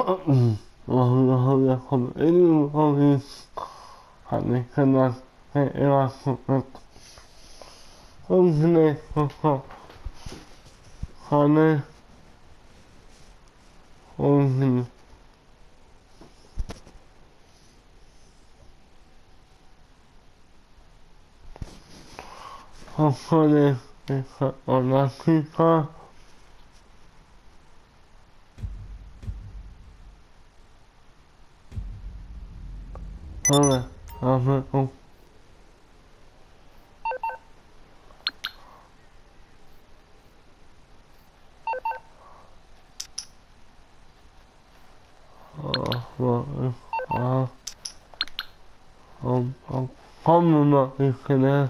وهي خبئين وهي حني كنا إلى خبئ أمهني خاني أمهني خاني ونسيك هذا أمر قمنا الخلاف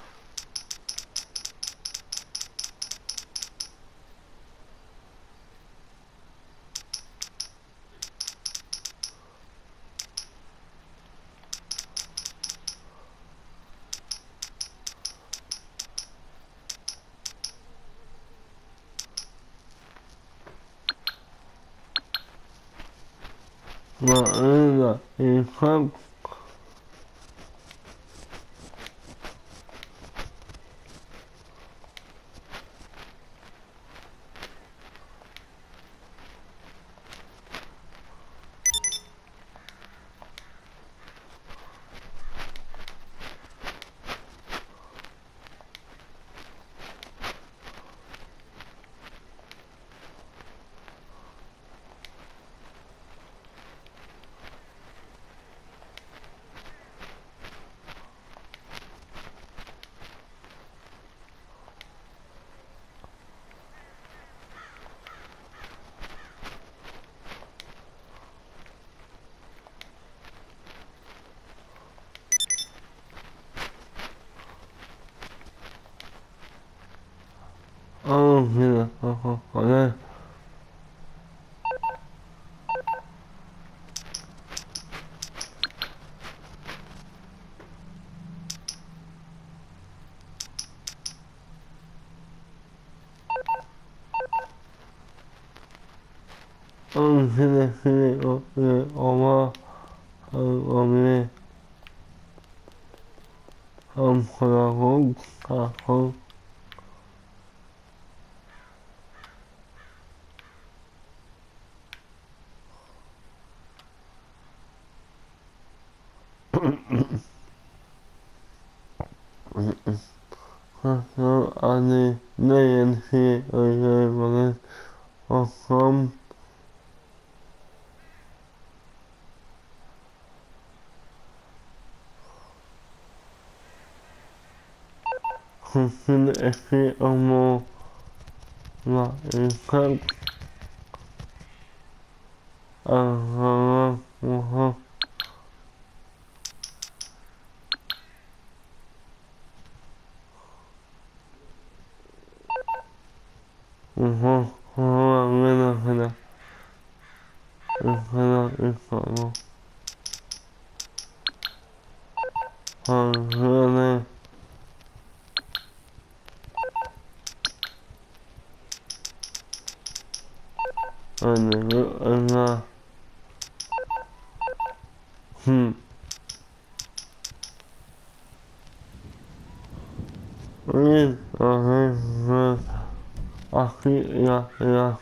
وإلى الخلق هنا خلاص هنا أما أمي خلاهم خلاهم أنا نين في أيام أقام خمسين في أمو لا يمكن وها هو هنا يفعلوا هنا أنا وين أخي يا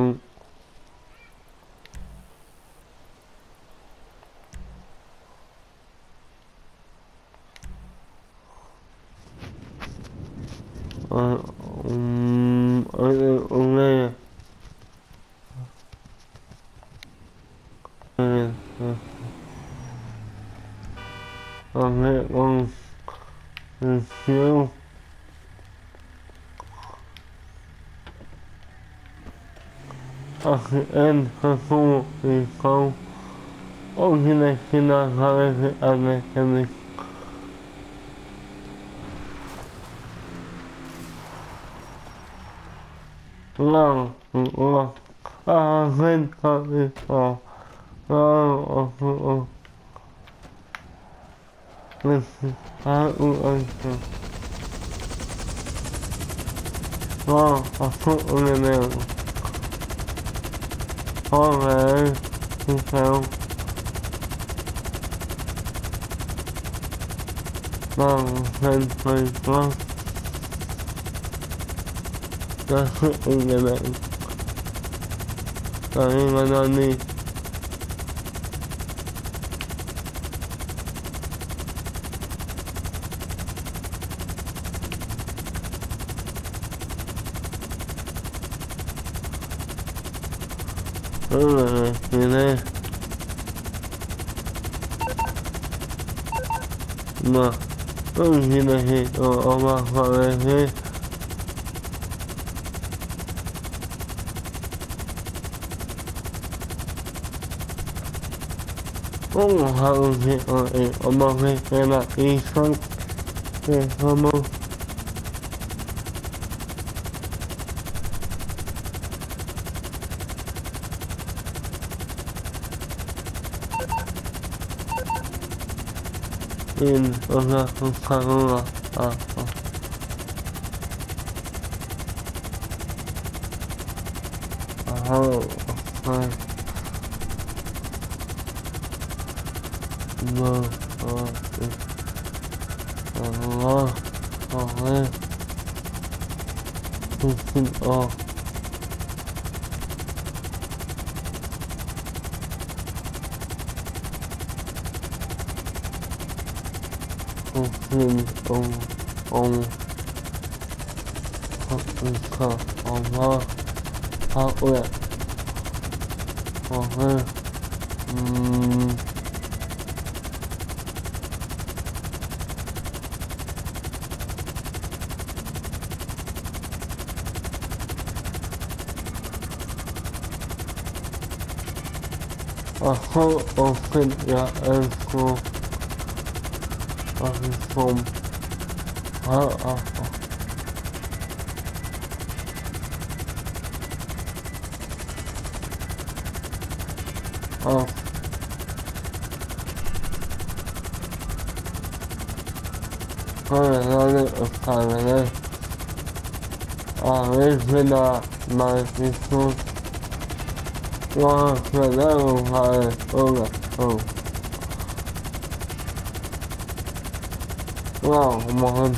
أخيرا خصوص القوم أمهن كنا خارج أماكن لا أخذ خارج لا مثل هؤلاء لا أقول لهم هذا hell. Long and play long. That's it in the name. I ain't gonna need. Yine mà yine ama falan cũng hầu như ama hay là ý son cái homo in ona không oh no Allah Allah oh ông Allah Allah Allah Aku open ya aku from my people wow my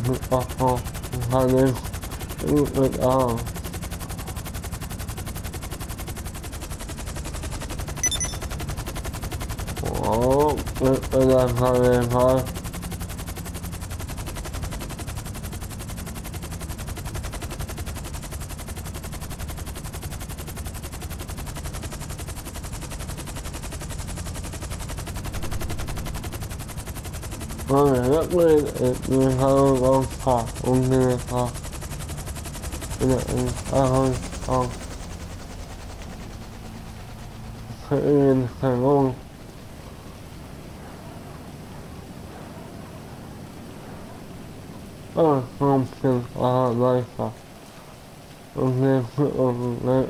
rất lên người hơn ông phỏ ông người phỏ thôi phải ngon không chừng đây phỏ ông người ông người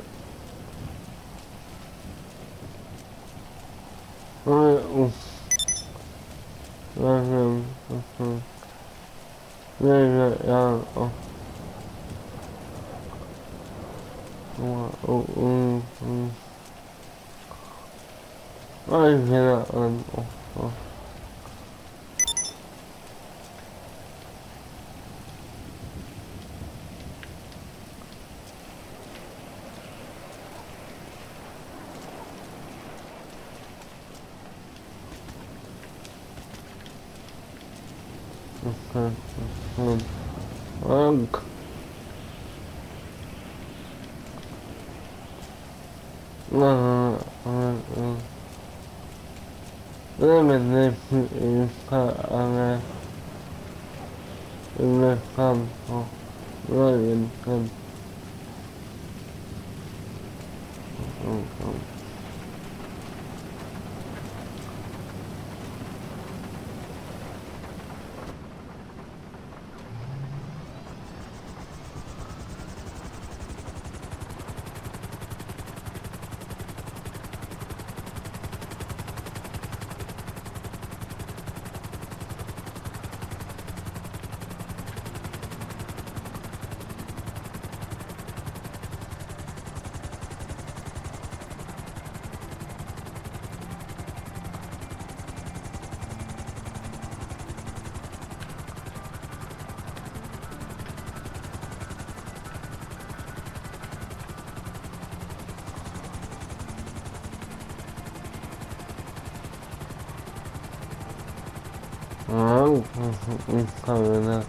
Cabrona.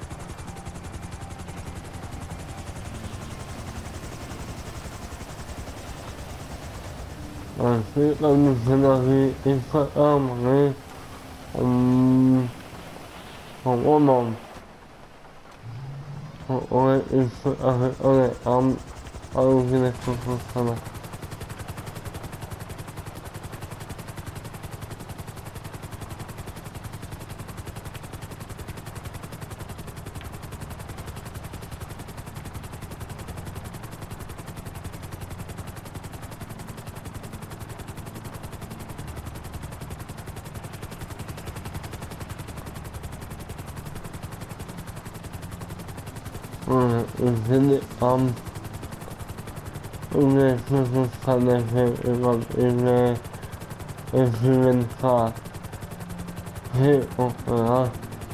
Así cuando se nos dice hombre, como mom, o isso algo que les funciona. Şimdi une funciona ile influenza. Hey, o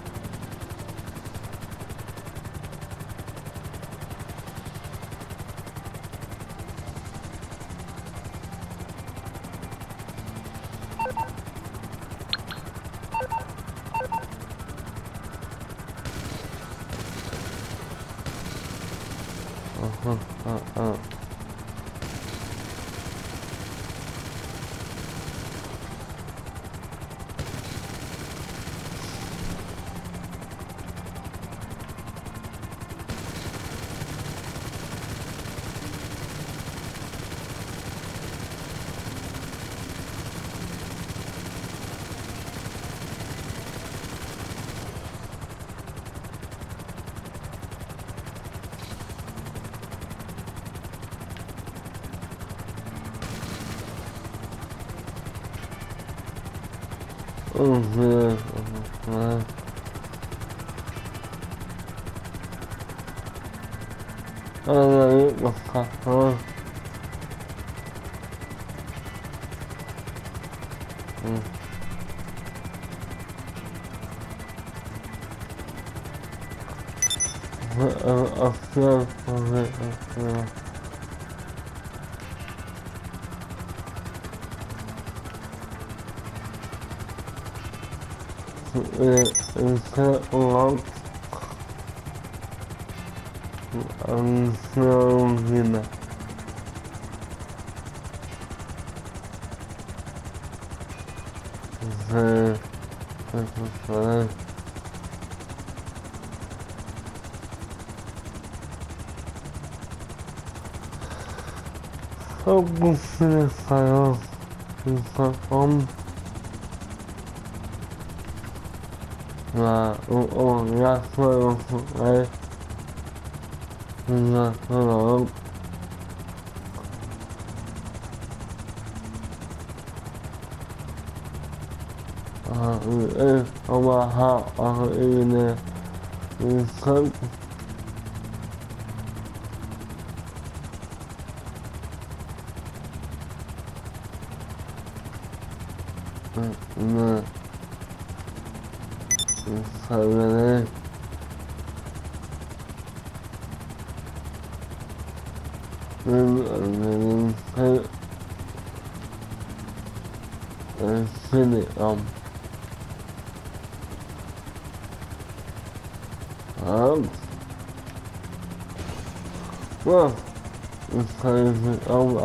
well, it's crazy.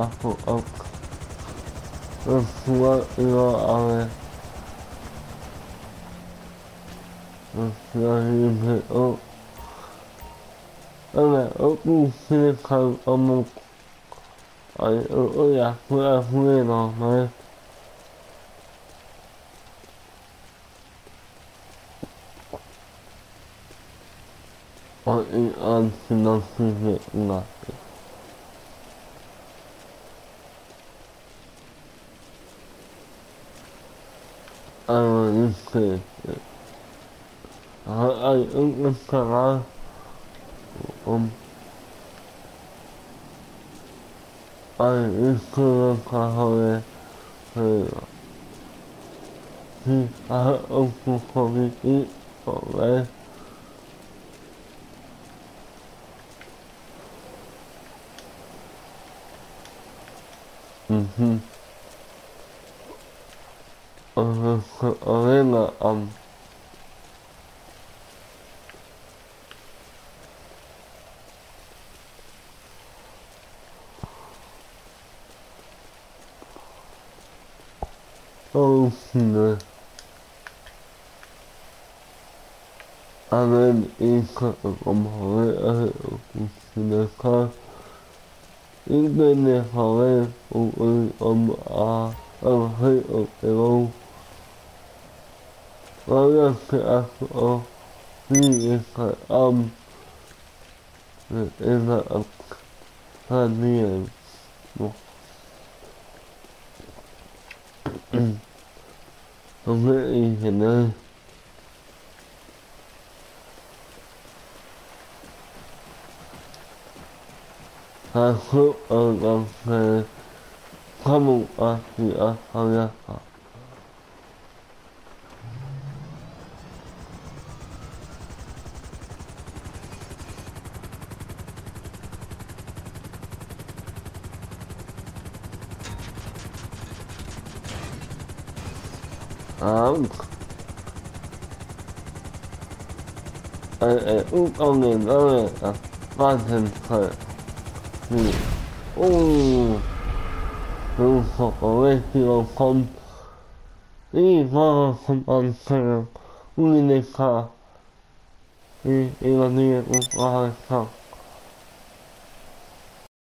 What you are, cũng xin khởi một ở nhà người nó mà ở anh xin nó xin việc là anh xin anh ứng cả anh cứ cả hồi thì ông cũng không biết ý của đấy ở đây là soluciones. A ver, hijo, como ver, dejar y dejar a ver, pero ahora que hago, sí, es la también, no, no me dicen, hago algo que como así había un con el pasen sí, un poco vestido con y vamos con un indica y lo tiene un